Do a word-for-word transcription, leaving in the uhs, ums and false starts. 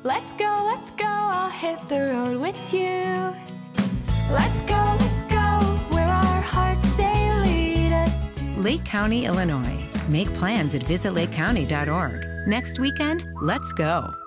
Let's go, let's go, I'll hit the road with you. Let's go, let's go, where our hearts they lead us to. Lake County, Illinois. Make plans at visit lake county dot org. Next weekend, let's go.